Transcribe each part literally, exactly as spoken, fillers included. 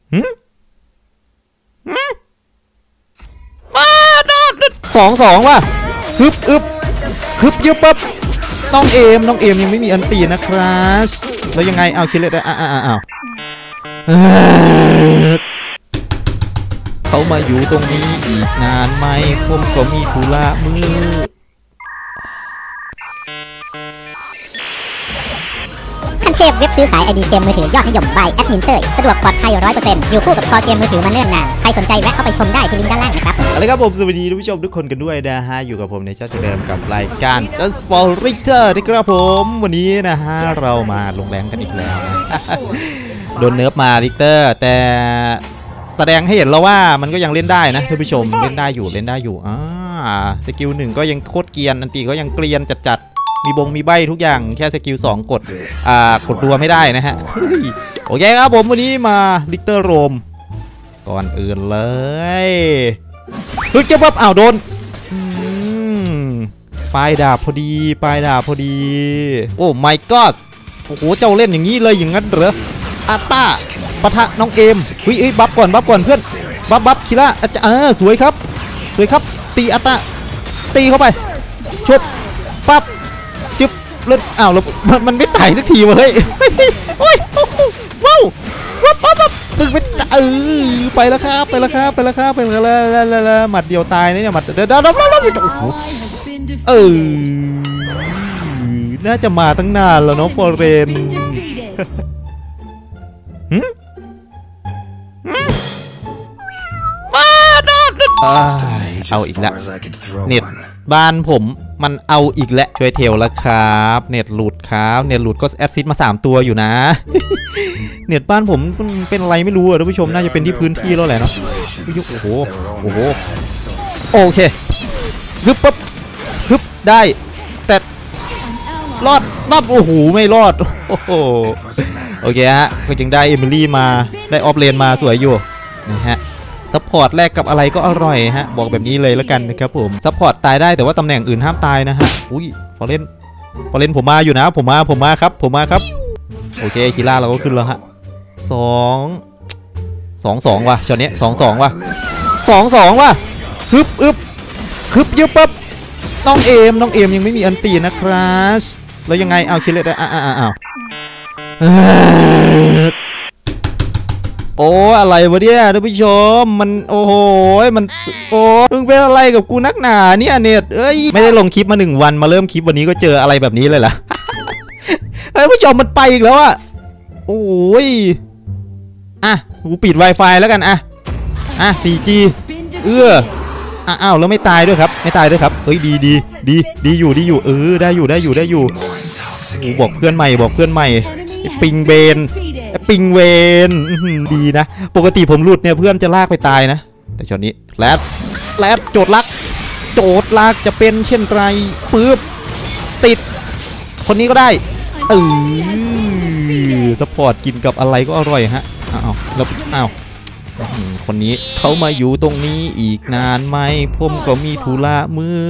หืมหืมสองสองว่ะฮึบอึบฮึบยึบปั๊บน้องเอมน้องเอมยังไม่มีอันตีนะครับแล้วยังไงเอาคิดเลยได้อ้าวอ้าวเขามาอยู่ตรงนี้อีกนานไหมผมก็มีธุระมือขั้นเทพเว็บซื้อขายไอดีเกมมือถือยอดนิยมบายแอดมินเตอร์สะดวกปลอดภัย ร้อยเปอร์เซ็นต์ อยู่คู่กับคอเกมมือถือมาเนิ่นนานใครสนใจแวะเข้าไปชมได้ที่ลิงก์ด้านล่างนะครับอะไรครับผมสวัสดีทุกผู้ชมทุกคนกันด้วยนะฮะอยู่กับผมในช่องเดิมกับรายการ Just for Richter นะครับผมวันนี้นะฮะเรามาลงแรงกันอีกแล้วนะโดนเนิร์ฟมาริกเตอร์แต่แสดงให้เห็นแล้วว่ามันก็ยังเล่นได้นะท่านผู้ชมเล่นได้อยู่เล่นได้อยู่อ่าสกิลหนึ่งก็ยังโคตรเกรียนอันตีก็ยังเกรียนจัดๆมีบงมีใบทุกอย่างแค่สกิลสองกดอ่ากดรัวไม่ได้นะฮะโอเคครับผมวันนี้มาริกเตอร์โรมก่อนอื่นเลยฮึดเจ้าปั๊บอ้าวโดนปลายดาบพอดีปลายดาบพอดีโอ้ my god โอ้โหเจ้าเล่นอย่างนี้เลยอย่างนั้นเหรออาต้าปะทะน้องเอมเฮ้ยบัฟก่อนบัฟก่อนเพื่อนบัฟบัฟคิล่าอาจจะเออสวยครับสวยครับตีอาต้าตีเข้าไปชบปั๊บจึ๊บเล่นอ้าวแล้วมันไม่ตายสักทีวะเฮ้ยโอ้ยว้าววับวับวับตึงไปเออไปแล้วครับไปแล้วครับไปแล้วครับไปแล้วแล้วหมัดเดียวตายเนี่ยหมัดเดี๋ยวเดี๋ยวเดี๋ยวเดี๋ยวเออน่าจะมาตั้งนานแล้วเนาะฟอร์เรนหืมเอาอีกแล้วเน็ตบ้านผมมันเอาอีกแล้วช่วยเทลแล้วครับเน็ตหลุดครับเน็ตหลุดก็แอดซิดมาสามตัวอยู่นะเน็ตบ้านผมเป็นอะไรไม่รู้อ่ะท่านผู้ชมน่าจะเป็นที่พื้นที่แล้วแหละเนาะยุกโอ้โหโอ้โหโอเคฮึบปั๊บฮึบได้แต่รอดปั๊บโอ้โหไม่รอดโอ้โหโอเคฮะก็จึงได้เอมิลี่มาได้ออฟเลนมาสวยอยู่นะฮะซัพพอร์ตแลกกับอะไรก็อร่อยฮะบอกแบบนี้เลยแล้วกันนะครับผมซัพพอร์ตตายได้แต่ว่าตำแหน่งอื่นห้ามตายนะฮะอุ้ยฟอร์เรนฟอร์เรนผมมาอยู่นะผมมาผมมาครับผมมาครับโอเคคิล่าเราก็ขึ้นแล้วฮะสองสองสองว่ะช็อตนี้สองสองว่ะสองสองว่ะฮึบอึบฮึบยึบปั๊บน้องเอมน้องเอมยังไม่มีอันตีนะครับแล้วยังไงเอาคิดเลยได้อ้าวอ้าวโอ้อะไรวะเนี่ยท่านผู้ชมมันโอ้โหมันโอ้มึงเป็นอะไรกับกูนักหนาเนี่ยเน็ตเอ้ยไม่ได้ลงคลิปมาหนึ่งวันมาเริ่มคลิปวันนี้ก็เจออะไรแบบนี้เลยล่ะท่านผู้ชมมันไปอีกแล้วอะโอ้ยอ่ะกูปิด Wi-Fi แล้วกันอ่ะอ่ะ โฟร์จี เอื้ออ้าวแล้วไม่ตายด้วยครับไม่ตายด้วยครับเฮ้ยดีดีดีดีอยู่ดีอยู่เออได้อยู่ได้อยู่ได้อยู่กูบอกเพื่อนใหม่บอกเพื่อนใหม่ปิงเบนปิงเวนดีนะปกติผมหลุดเนี่ยเพื่อนจะลากไปตายนะแต่ช็อตนี้แรดแรดโจดลักโจดลักจะเป็นเช่นไรปึ๊บติดคนนี้ก็ได้เออสปอร์ตกินกับอะไรก็อร่อยฮะอ้าวแล้วอ้าวคนนี้เขามาอยู่ตรงนี้อีกนานไหมผมก็มีธุระมือ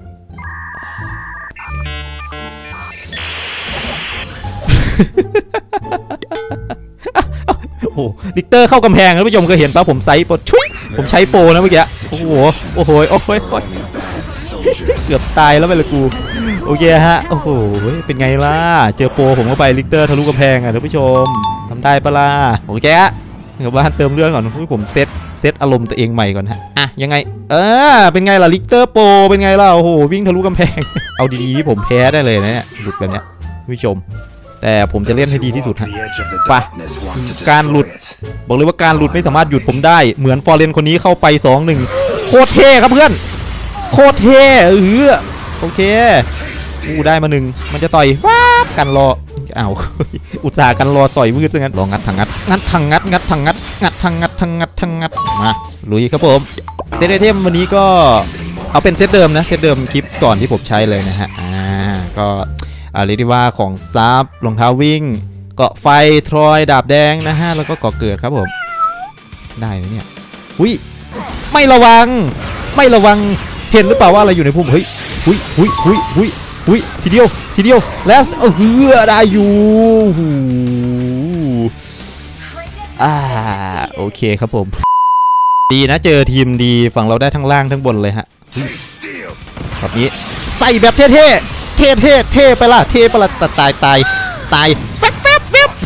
โอ้ดิกเตอร์เข้ากำแพงท่านผู้ชมเคยเห็นปะผมไซส์โปรชุยผมใช้โปรนะเมื่อกี้โอ้โหโอ้โหโอ้โหเกือบตายแล้วไปเลยกูโอเคฮะโอ้โหเป็นไงล่ะเจอโปรผมเข้าไปดิกเตอร์ทะลุกำแพงอ่ะท่านผู้ชมทำได้ปะล่ะโอเคฮะเดี๋ยวบ้านเติมเรื่องก่อนผมเซตเซตอารมณ์ตัวเองใหม่ก่อนฮะอ่ะยังไงเออเป็นไงล่ะดิกเตอร์โปรเป็นไงล่ะโอ้โหวิ่งทะลุกำแพงเอาดีๆที่ผมแพ้ได้เลยนะเนี่ยหลุดแบบเนี้ยผู้ชมแต่ผมจะเล่นให้ดีที่สุดฮะไปการหลุดบอกเลยว่าการหลุดไม่สามารถหยุดผมได้เหมือนฟอร์เรนคนนี้เข้าไป สองหนึ่ง โคตรเท่ครับเพื่อนโคตรเท่เออโอเคอู้ได้มาหนึ่งมันจะต่อยว้ากันรออ้าวอุตส่าห์กันรอต่อยมืดซะงั้นลองงัดทางงัดงัดทางงัดงัดทางงัดงัดทางงัดทางงัดทางงัดมาลุยครับผมเซตไอเทมวันนี้ก็เอาเป็นเซตเดิมนะเซตเดิมคลิปก่อนที่ผมใช้เลยนะฮะอ่าก็อะไรที่ว่าของซับรองเท้าวิ่งเกาะไฟทรอยดาบแดงนะฮะแล้วก็เกาะเกิดครับผมได้เลยเนี่ยหุ้ยไม่ระวังไม่ระวังเห็นหรือเปล่าว่าอะไรอยู่ในพุ่มเฮ้ยหุ้ยหุ้ยหุ้ยหุ้ยหุ้ยทีเดียวทีเดียวแล้วเออได้อยู่ออ่าโอเคครับผมดีนะเจอทีมดีฝั่งเราได้ทั้งล่างทั้งบนเลยฮะแบบนี้ใส่แบบเท่ๆเท่เท่เท่เท่ไปละเท่ไปละตายตายตายแป๊บแป๊บแป๊บ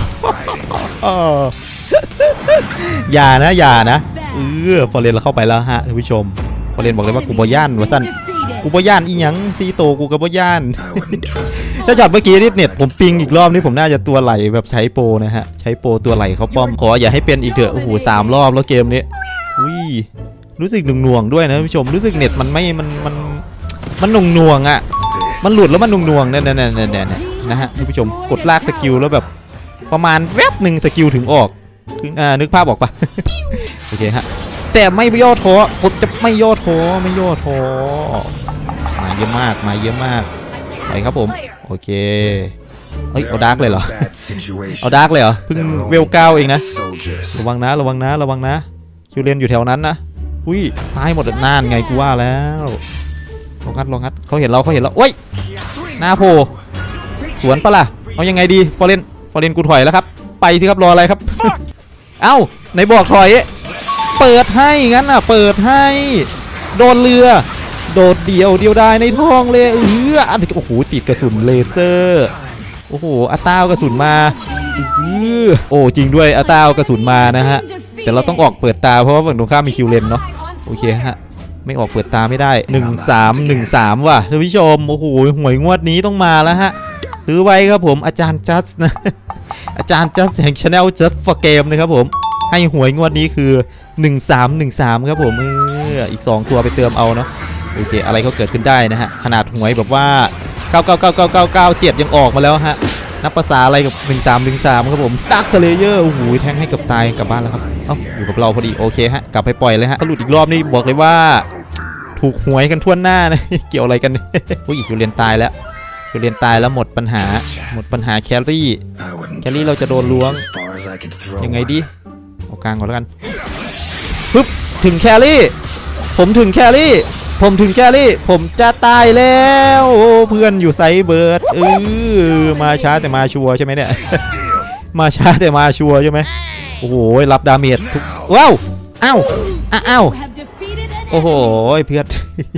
อย่านะอย่านะเออพอเรียนเราเข้าไปแล้วฮะท่านผู้ชมพอเรียนบอกเลยว่ากูบอย่านวะสั้นกูบอย่านอีหยังซีโตกูกับบอย่านถ้าจัดเมื่อกี้นิดเน็ตผมปิงอีกรอบนี่ผมน่าจะตัวไหลแบบใช้โปรนะฮะใช้โปรตัวไหลเขาป้อมขออย่าให้เป็นอีกเถอะโอ้โหสามรอบแล้วเกมนี้อุ้ยรู้สึกหน่วงๆด้วยนะท่านผู้ชมรู้สึกเน็ตมันไม่มันมันมันหน่วงๆอ่ะมันหลุดแล้วมันหน่วงๆเนี่ยเนี่ยเนี่ยเนี่ยนะฮะท่านผู้ชมกดลากสกิลแล้วแบบประมาณแวบหนึ่งสกิลถึงออกถึงอ่านึกภาพออกปะ โอเคฮะแต่ไม่ย่อท้อผมจะไม่ย่อท้อไม่ย่อท้อมาเยอะมากมาเยอะมากไปครับผมโอเคเอ้ยเอาดาร์กเลยเหรอเอาดาร์กเลยเหรอเพิ่งเวลเก้าเองนะระวังนะระวังนะระวังนะคิวเลนอยู่แถวนั้นนะอุ้ยตายหมดนานไงกูว่าแล้วลองงัดลองงัดเขาเห็นเราเขาเห็นเราโอ้ยหน้าโผล่สวนปะล่ะเอายังไงดีฟอร์เรนฟอร์เรนกูถอยแล้วครับไปสิครับรออะไรครับ เอ้าไหนบอกถอยเปิดให้งั้นอ่ะเปิดให้โดนเรือโดดเดียวเดียวได้ในท้องเลยเออโอ้โหติดกระสุนเลเซอร์โอ้โหอาต้ากระสุนมาเออโอ้จริงด้วยอาต้ากระสุนมานะฮะแต่เราต้องออกเปิดตาเพราะว่าฝั่งตรงข้ามมีคิวเลนเนาะโอเคฮะไม่ออกเปิดตาไม่ได้หนึ่งสาม หนึ่งสามว่ะท่านผู้ชมโอ้โหหวยงวดนี้ต้องมาแล้วฮะซื้อไว้ครับผมอาจารย์จัสนะอาจารย์จัสแห่ง Channel Just for Game นะครับผมให้หวยงวดนี้คือหนึ่งสาม หนึ่งสามครับผมเอออีกสองตัวไปเติมเอาเนาะโอเคอะไรก็เกิดขึ้นได้นะฮะขนาดหวยแบบว่าเก้า เก้า เก้า เก้า เก้า เก้า เจ็ดยังออกมาแล้วฮะนับภาษาอะไรกับหนึ่งสาม หนึ่งสามครับผมดาร์คสเลเยอร์โอ้โหแทงให้กับตายกลับบ้านแล้วครับเอ้าอยู่กับเราพอดีโอเคฮะกลับไปปล่อยเลยฮะถ้าหลุดอีกรอบนี่บอกเลยว่าถูกหวยกันทั่วหน้านะเกี่ยวอะไรกันผู้หญิงคิวเรียนตายแล้วคิวเรียนตายแล้วหมดปัญหาหมดปัญหาแครี่แครี่เราจะโดนล้วงยังไงดีเอากลางก่อนแล้วกันปึ๊บถึงแครี่ผมถึงแครี่ผมถึงแครี่ผมจะตายแล้วเพื่อนอยู่ไซเบิร์ดเออมาช้าแต่มาชัวร์ใช่ไหมเนี่ย มาช้าแต่มาชัวร์ใช่ไหมโอ้โหรับดาเมจทุกว้าวอ้าวอ้าวโอ้โหเพื่อน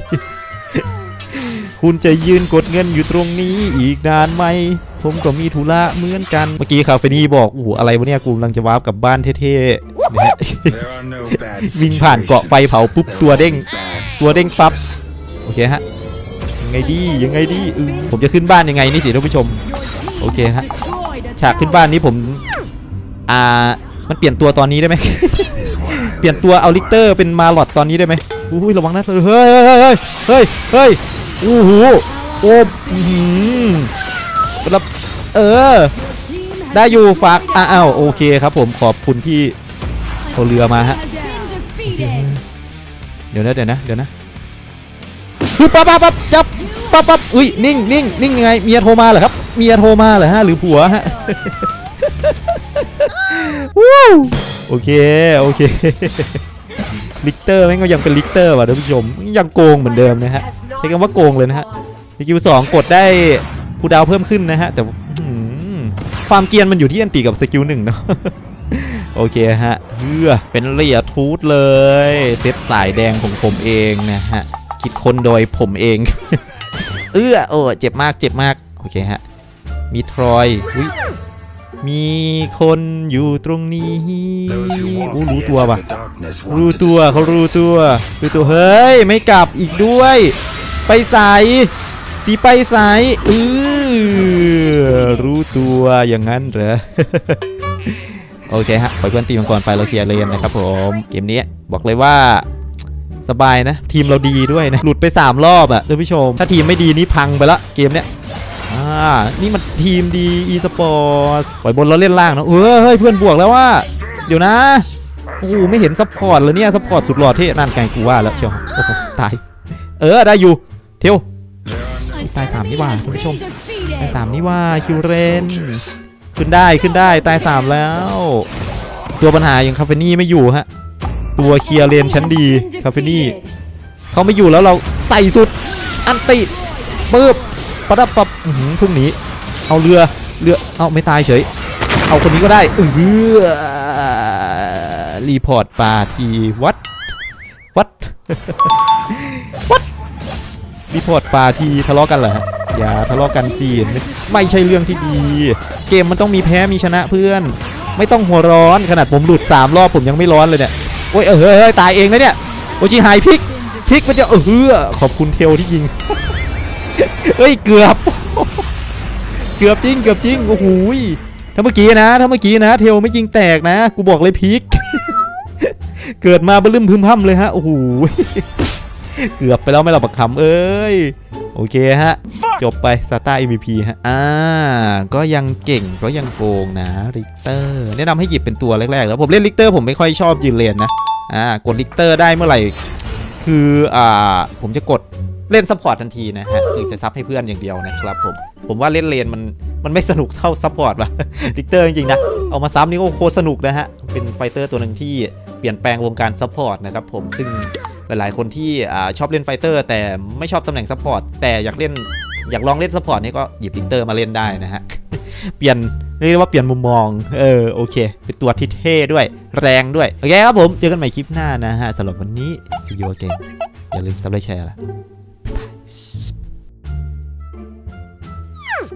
คุณจะยืนกดเงินอยู่ตรงนี้อีกนานไหมผมก็มีธุระเหมือนกันเมื่อกี้คาเฟนี่บอกโอ้โหอะไรวะเนี่ยกูกำลังจะวาร์ปกลับบ้านเท่ๆนะฮะ วิ่งผ่านเกาะไฟเผาปุ๊บตัวเด้งตัวเด้งปั๊บโอเคฮะยังไงดียังไงดีเออผมจะขึ้นบ้านยังไงนี่สิท่านผู้ชมโอเคฮะฉากขึ้นบ้านนี้ผมอ่ามันเปลี่ยนตัวตอนนี้ได้ไหม เปลี่ยนตัวเอาลิกเตอร์เป็นมาลอดตอนนี้ได้ไหมอุ้ยระวังนะเฮ้ยเฮ้ยเฮ้ยเฮ้ยโอ้โหโอ้หืมรับเออได้อยู่ฝากอ้าวโอเคครับผมขอบคุณที่เอาเรือมาฮะเดี๋ยวนะเดี๋ยวนะเดี๋ยวนะคือปั๊บปั๊บปั๊บจับปั๊บปั๊บอุ้ยนิ่งนิ่งนิ่งยังไงเมียโทรมาเหรอครับเมียโทรมาเหรอฮะหรือผัวฮะวู้โอเคโอเคลิกเตอร์แม่งก็ยังเป็นลิกเตอร์ว่ะท่านผู้ชมยังโกงเหมือนเดิมนะฮะใช้คำว่าโกงเลยนะฮะสกิลสองกดได้คูดาวเพิ่มขึ้นนะฮะแต่ความเกียนมันอยู่ที่อันตีกับสกิลหนึ่งเนาะโอเคฮะเพื่อเป็นเรียทูตเลยเซตสายแดงของผมเองนะฮะคิดคนโดยผมเอง เอื้อโอ้เจ็บมากเจ็บมากโอเคฮะมีทรอยอุ้ยมีคนอยู่ตรงนี้อู้รู้ตัวป่ะรู้ตัวเขารู้ตัวรู้ตัวเฮ้ยไม่กลับอีกด้วยไปใส่สีไปใส่เออรู้ตัวอย่างนั้นเหรอ โอเคฮะปล่อยเพื่อนตีมังกรไปเราเคลียร์เลนนะครับผมเกมนี้บอกเลยว่าสบายนะทีมเราดีด้วยนะหลุดไปสามรอบอะท่านผู้ชมถ้าทีมไม่ดีนี่พังไปละเกมเนี้ยอ่านี่มันทีมดี e-sports ปล่อยบนเราเล่นล่างนะเออเฮ้ยเพื่อนบวกแล้วว่าเดี๋ยวนะโอ้โหไม่เห็นซัพพอร์ตเลยเนี่ยซัพพอร์ตสุดหล่อเท่นั่นไงกูว่าแล้วเชียวโอ้โหตายเออได้อยู่เทียวตายสามนี่ว่าท่านผู้ชมตายสามนี่ว่าคิวเรนขึ้นได้ขึ้นได้ตายสามแล้วตัวปัญหาอย่างคาเฟนี่ไม่อยู่ฮะตัวเคลียร์เลนชั้นดีคาเฟนี่เขาไม่อยู่แล้วเราใส่สุดอันติปึ๊บปะดับปับพึ่งหนีเอาเรือเรือเอาไม่ตายเฉยเอาคนนี้ก็ได้เออรีพอร์ตปาทีวัดวัด วัดรีพอร์ตปาทีทะเลาะกันเหรอฮะอย่าทะเลาะกันสิไม่ใช่เรื่องที่ดีเกมมันต้องมีแพ้มีชนะเพื่อนไม่ต้องหัวร้อนขนาดผมหลุดสามรอบผมยังไม่ร้อนเลยเนี่ยโอ้ยเออเฮ้ยตายเองนะเนี่ยโอชิไฮพิกพิกมันจะเออขอบคุณเทลที่ยิงเฮ้ยเกือบเกือบจริงเกือบจริงโอ้โหถ้าเมื่อกี้นะถ้าเมื่อกี้นะเทลไม่จริงแตกนะกูบอกเลยพิกเกิดมาบลืมพึมพำเลยฮะโอ้โหเกือบไปแล้วไม่หลับคำเอ้ยโอเคฮะจบไปซาต้า เอ็ม วี พี ฮะอ่าก็ยังเก่งก็ยังโกงนะริกเตอร์แนะนำให้หยิบเป็นตัวแรกๆแล้วผมเล่นริกเตอร์ผมไม่ค่อยชอบยืนเลนนะอ่ากดริกเตอร์ได้เมื่อไหร่คืออ่าผมจะกดเล่นซัพพอร์ตทันทีนะฮะคือจะซับให้เพื่อนอย่างเดียวนะครับผมผมว่าเล่นเลนมันมันไม่สนุกเท่าซัพพอร์ตว่ะริกเตอร์จริงๆนะเอามาซ้ำนี่โอ้โคตรสนุกนะฮะเป็นไฟเตอร์ตัวหนึ่งที่เปลี่ยนแปลงวงการซัพพอร์ตนะครับผมซึ่งหลายๆคนที่ชอบเล่นไฟเตอร์แต่ไม่ชอบตำแหน่งซัพพอร์ตแต่อยากเล่นอยากลองเล่นซัพพอร์ตนี่ก็หยิบริกเตอร์มาเล่นได้นะฮะเปลี่ยนเรียกว่าเปลี่ยนมุมมองเออโอเคเป็นตัวที่เท่ด้วยแรงด้วยโอเคครับผมเจอกันใหม่คลิปหน้านะฮะสำหรับวันนี้ see you again อย่าลืมซับไลค์แชร์ละ